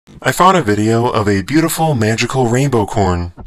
I found a video of a beautiful magical rainbow corn.